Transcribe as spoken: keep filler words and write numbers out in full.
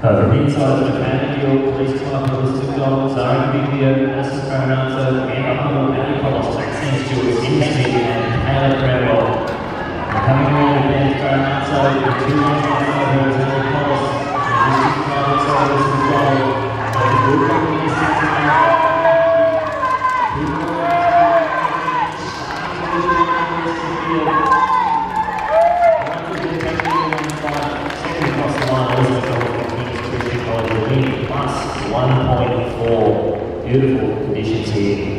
from inside the Japan, York Police Club, Elizabeth Donald, Zara Biglia, Aston Paranata, Amber Hummel, Annie Collis, Maxine Stewart, Cindy Smith, and Taylor Cranwell. Coming around the band Paranata, with two lines outside her is Annie Collis, and Elizabeth Club outside Elizabeth Donald. But the good company is sixty nine. one point four. Beautiful conditions here.